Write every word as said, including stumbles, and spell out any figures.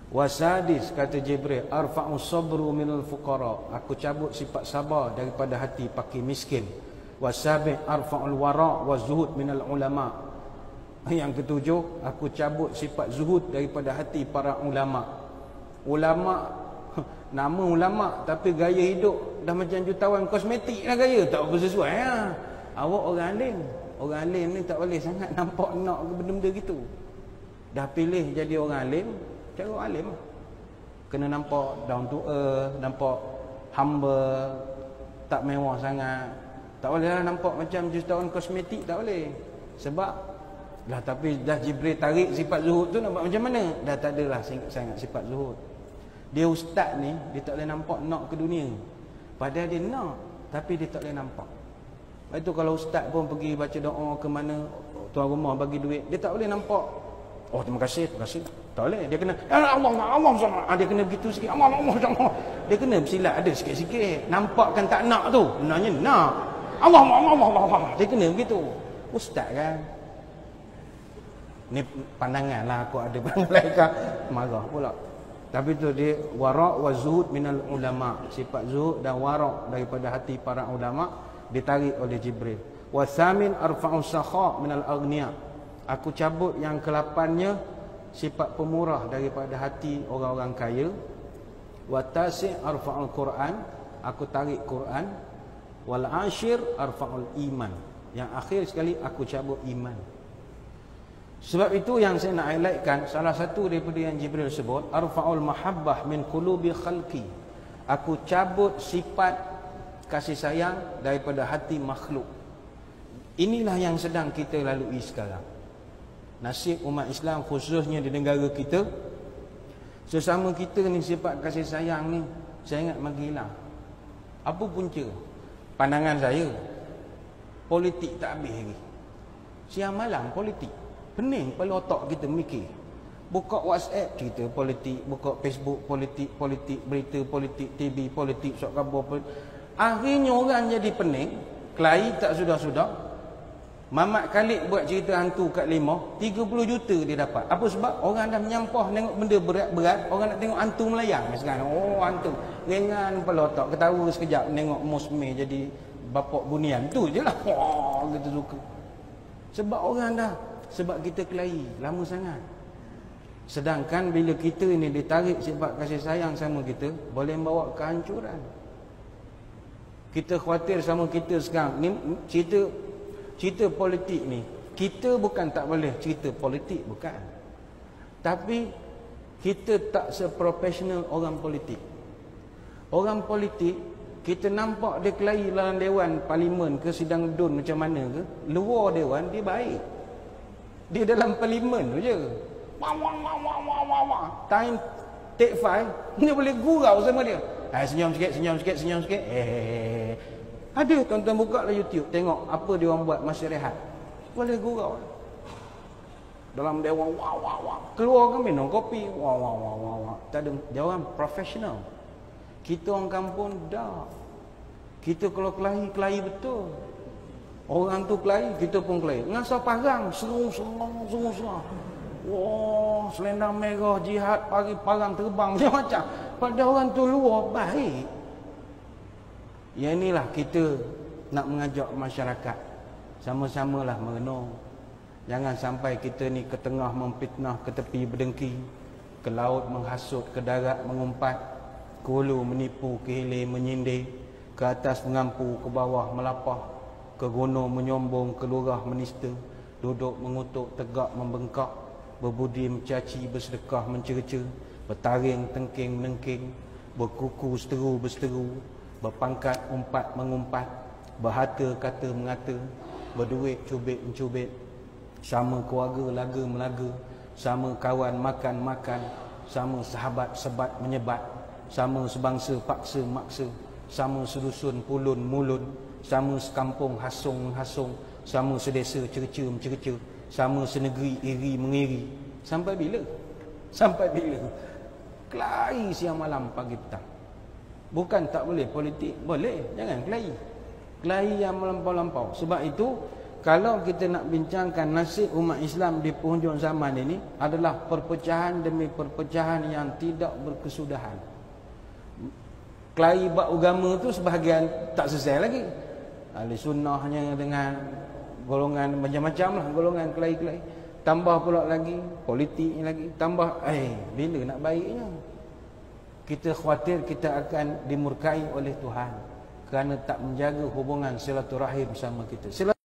Wasadis, kata Jibril, arfa'u sabru minal fuqara, aku cabut sifat sabar daripada hati fakir miskin. Wasabi arfa'ul wara' wa zuhud minal ulama. Yang ketujuh, aku cabut sifat zuhud daripada hati para ulama. Ulama, nama ulama tapi gaya hidup dah macam jutawan kosmetik lah gaya, tak apa sesuai ya. Awak orang alim, orang alim ni tak boleh sangat nampak nak benda-benda gitu. Dah pilih jadi orang alim, cara alim lah. Kena nampak down to earth, nampak humble, tak mewah sangat. Tak boleh lah nampak macam jutawan kosmetik, tak boleh. Sebab dah, tapi dah Jibril tarik sifat zuhud tu, nampak macam mana? Dah tak adalah sangat sifat zuhud. Dia ustaz ni, dia tak boleh nampak nak ke dunia. Padahal dia nak, tapi dia tak boleh nampak. Lepas tu kalau ustaz pun pergi baca doa ke mana, tuan rumah bagi duit, dia tak boleh nampak. Oh terima kasih, terima kasih. Tak boleh. Dia kena Allah Allah Allah sama. Dia kena begitu sikit. Allah Allah sama. Dia kena bersilat ada sikit-sikit. Nampakkan tak nak tu, sebenarnya nak. Allah Allah Allah Allah. Dia kena begitu. Ustaz kan. Ni pandangan lah, aku ada malaikat marah pula. Tapi tu dia wara' wa zuhud minal ulama. Sifat zuhud dan wara' daripada hati para ulama ditarik oleh Jibril. Wa thamin arfa'u sakha minal aghniya. Aku cabut yang kelapannya sifat pemurah daripada hati orang-orang kaya. Wa tasi' arfa'ul Quran. Aku tarik Quran. Wal ashir arfa'ul iman. Yang akhir sekali aku cabut iman. Sebab itu yang saya nak highlightkan, salah satu daripada yang Jibril sebut, arfa'ul mahabbah min qulubi khalqi. Aku cabut sifat kasih sayang daripada hati makhluk. Inilah yang sedang kita lalui sekarang. Nasib umat Islam khususnya di negara kita, sesama kita ni sifat kasih sayang ni saya ingat makin hilang. Apa punca? Pandangan saya, politik tak habis lagi. Siang malam politik. Pening kepala otak kita mikir. Buka WhatsApp cerita politik, buka Facebook politik, politik, berita politik, T V politik, sok khabar politik. Akhirnya orang jadi pening, kelahi tak sudah-sudah. Mamat Khalid buat cerita hantu kat lima, tiga puluh juta dia dapat. Apa sebab? Orang dah menyampah tengok benda berat-berat, orang nak tengok hantu melayang sekarang. Oh hantu, ringan kepala otak, ketawa sekejap tengok Musme jadi bapak bunian. Tu je lah. Wah, kita suka. Sebab orang dah, sebab kita kelahi lama sangat. Sedangkan bila kita ni ditarik sifat kasih sayang sama kita, boleh membawa kehancuran. Kita khawatir sama kita sekarang ni cerita cerita politik ni. Kita bukan tak boleh cerita politik, bukan. Tapi kita tak seprofesional orang politik. Orang politik kita nampak dia kelahi dalam dewan parlimen ke sidang D U N macam mana ke, luar dewan dia baik. Dia dalam parlimen tu je. Wah wah wah wah wah wah wah. Time take five, dia boleh gurau sama dia. Ah senyum sikit, senyum sikit, senyum sikit. Eh. Ada tuan-tuan buka lah YouTube, tengok apa dia orang buat masa rehat. Boleh gurau. Dalam dewan wah wah wah. Keluar kan minum kopi. Wah wah wah wah wah. Tak ada, dia orang profesional. Kita orang kampung dah. Kita kalau kelahi, kelahi betul. Orang tu kelahi, kita pun kelahi. Ngasah parang, serung-serung, serung-serung. Wah, selendang merah, jihad, pagi parang terbang macam-macam. Pada orang tu luar, baik. Yang inilah kita nak mengajak masyarakat. Sama-samalah merenung. Jangan sampai kita ni ke tengah memfitnah, ke tepi berdengki, ke laut menghasut, ke darat mengumpat, ke hulu menipu, ke hilir menyindir, ke atas mengampu, ke bawah melapah, ke gunung menyombong, ke lurah menista, duduk mengutuk, tegak membengkak, berbudi mencaci, bersedekah mencerca, bertaring tengking menengking, berkuku seteru berseteru, berpangkat umpat mengumpat, berhata kata mengata, berduit cubit mencubit, sama keluarga laga melaga, sama kawan makan makan, sama sahabat sebat menyebat, sama sebangsa paksa maksa, sama sedusun pulun mulun, sama sekampung hasung menghasung, sama sedesa cerca mencerca, sama senegeri iri mengiri. Sampai bila? Sampai bila? Kelahi siang malam pagi petang. Bukan tak boleh politik, boleh, jangan kelahi. Kelahi yang melampau-lampau. Sebab itu kalau kita nak bincangkan nasib umat Islam di penghujung zaman ini adalah perpecahan demi perpecahan yang tidak berkesudahan. Kelahi bab agama tu sebahagian tak selesai lagi. Ahli sunnahnya dengan golongan macam-macam lah, golongan kelahi-kelahi. Tambah pula lagi politiknya lagi, tambah eh bila nak baiknya? Kita khawatir kita akan dimurkai oleh Tuhan kerana tak menjaga hubungan silaturahim sama kita.